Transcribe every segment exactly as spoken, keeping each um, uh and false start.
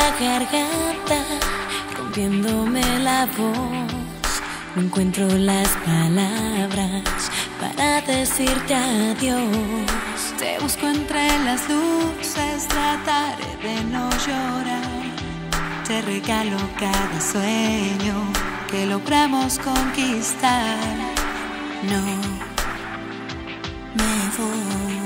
la garganta, rompiéndome la voz. No encuentro las palabras para decirte adiós. Te busco entre las luces, trataré de no llorar. Te regalo cada sueño que logramos conquistar. No me voy.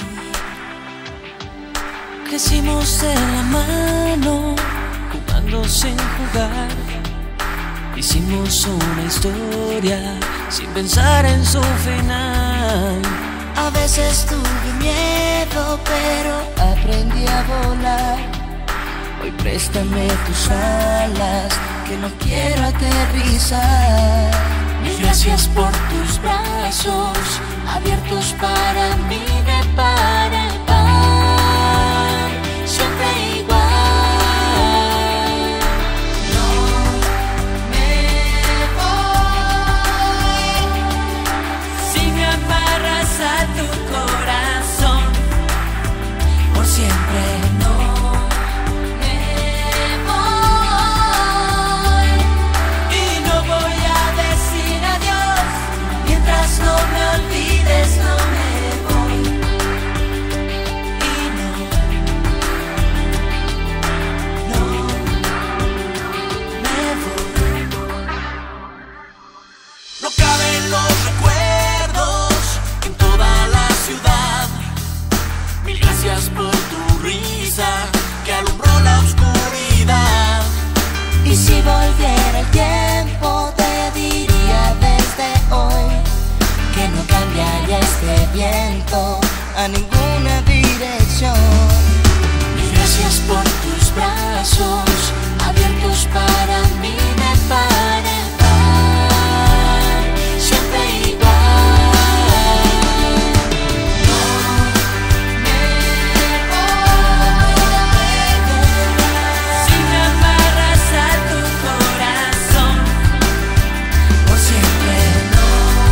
Crecimos de la mano, jugando sin jugar. Hicimos una historia sin pensar en su final. A veces tuve miedo, pero aprendí a volar. Hoy préstame tus alas, que no quiero aterrizar. Mil gracias por tus brazos, abiertos para mí de par en par, siempre igual. No me voy. Si me amarras a tu corazón, por siempre no. No me olvides, no me voy. Y no, no me voy. No caben los recuerdos en toda la ciudad. Mil gracias por tu risa que alumbró la oscuridad. Y si volviera el tiempo, te diría desde hoy que no cambiaría este viento a ninguna dirección. Gracias por tus brazos, abiertos para mí de par en par, siempre igual. No me voy. Si me amarras a tu corazón, por siempre no.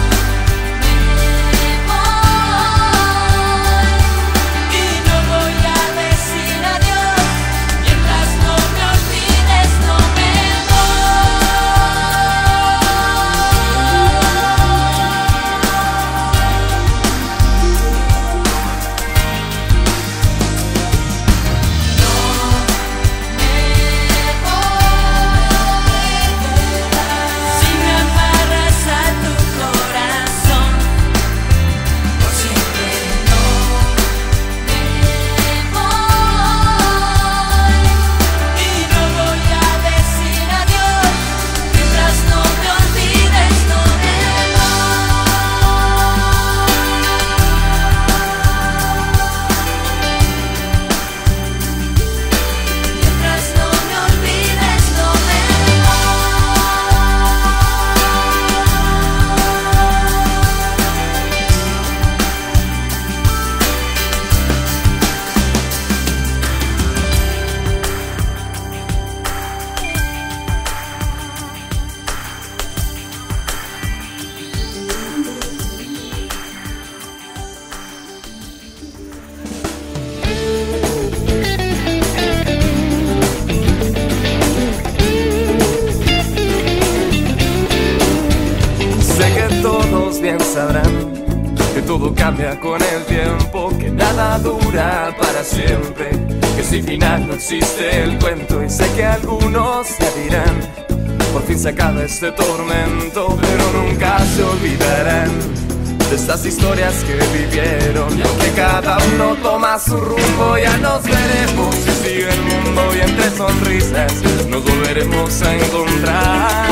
Bien sabrán que todo cambia con el tiempo, que nada dura para siempre, que sin final no existe el cuento. Y sé que algunos se dirán, por fin se acaba este tormento, pero nunca se olvidarán de estas historias que vivieron. Y aunque cada uno toma su rumbo, ya nos veremos y sigue el mundo, y entre sonrisas nos volveremos a encontrar.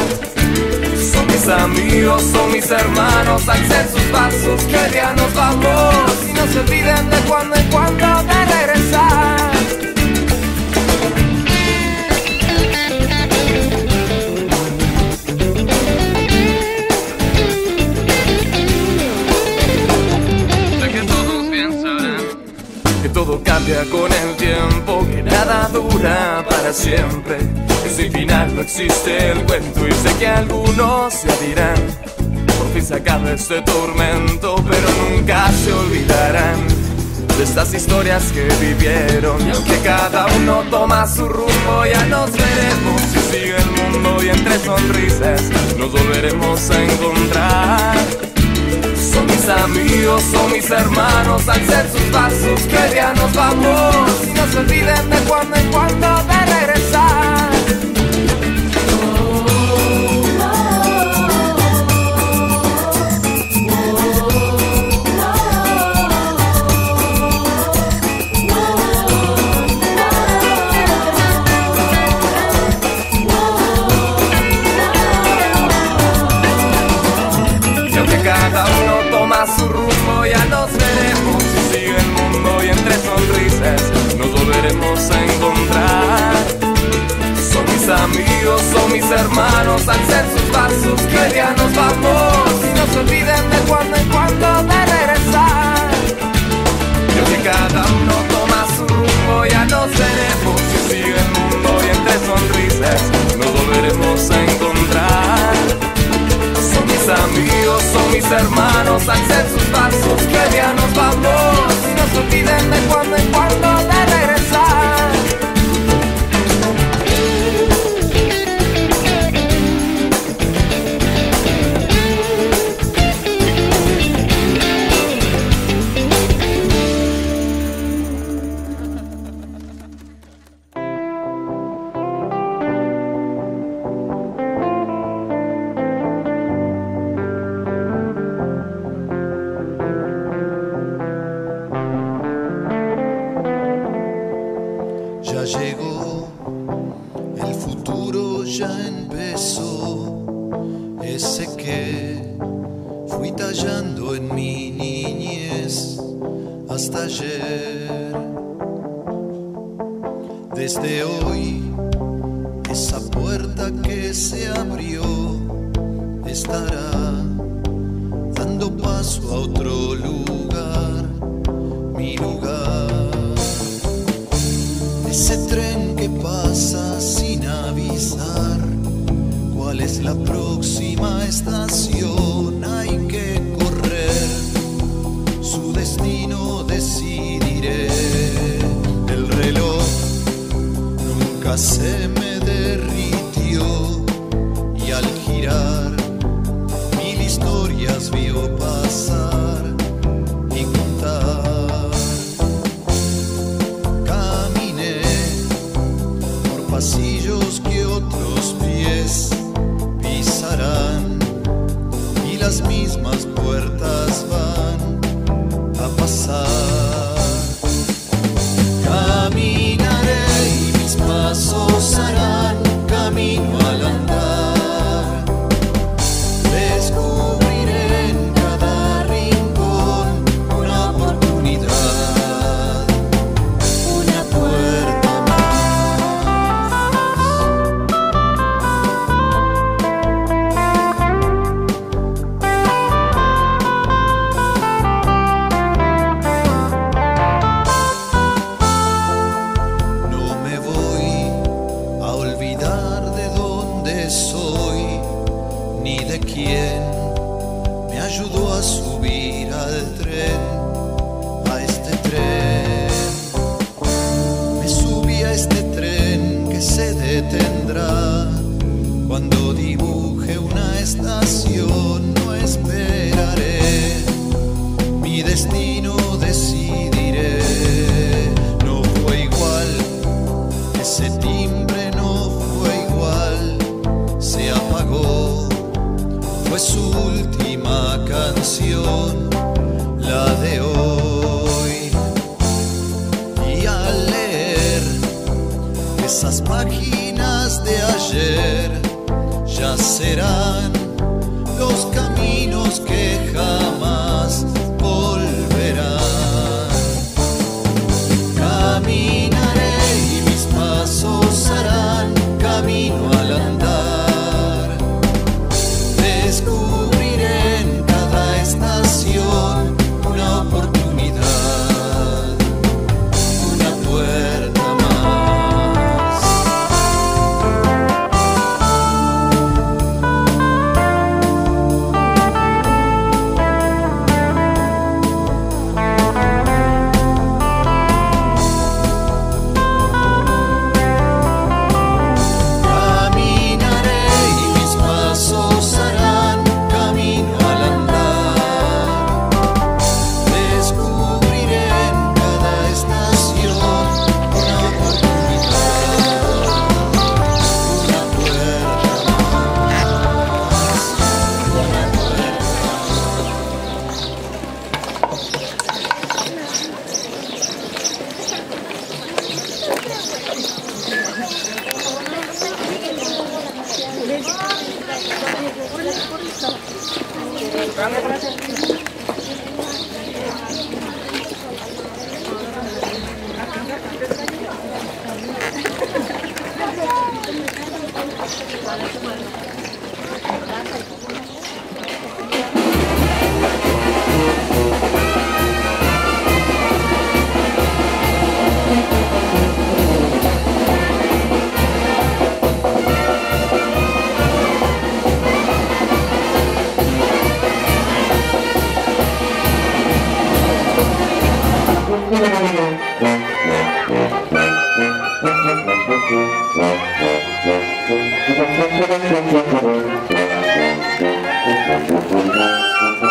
Son mis amigos, son mis hermanos, alcen sus vasos que ya nos vamos, y no se olviden de cuando en cuando de regresar. Sé que todos bien sabrán que todo cambia con el tiempo, que nada dura para siempre, que sin final no existe el cuento. Y sé que algunos se dirán, por fin se acaba este tormento, pero nunca se olvidarán de estas historias que vivieron. Y aunque cada uno toma su rumbo, ya nos veremos si sigue el mundo, y entre sonrisas nos volveremos a encontrar. Son mis amigos, son mis hermanos, al ser sus pasos que ya nos vamos, y no se olviden de cuando en cuando de regresar. Cada uno toma su rumbo, ya nos veremos si sigue el mundo, y entre sonrisas nos volveremos a encontrar. Son mis amigos, son mis hermanos, al ser sus pasos que ya nos vamos, y no se olviden de cuando en cuando de regresar. Y aunque cada uno toma su rumbo, ya nos veremos si sigue el mundo, y entre sonrisas nos volveremos a encontrar. Son mis amigos, son mis hermanos, al ser sus pasos que ya nos vamos, y no se olviden de cuando en cuando de regresar. Desde hoy, esa puerta que se abrió estará dando paso a otro lugar, mi lugar. Ese tren que pasa sin avisar cuál es la próxima estación, hay que correr, su destino decidiré. El reloj nunca se me derritió, y al girar mil historias vio pasar y contar. Caminé por pasillos que otros pies pisarán, y las mismas puertas van a pasar. Caminaré y mis pasos harán camino al andar. Descubriré en cada rincón una oportunidad, una puerta me ayudó a subir al tren, a este tren. Me subí a este tren que se detendrá cuando dibuje una estación. No esperaré, mi destino decidiré. No fue igual, ese timbre no fue igual, se apagó. Fue su última canción, la de hoy. Y al leer esas páginas de ayer, ya serán los caminos que jamás volverán. Caminaré y mis pasos harán camino al andar. Descubriré en cada estación una oportunidad, una puerta más. Thank you.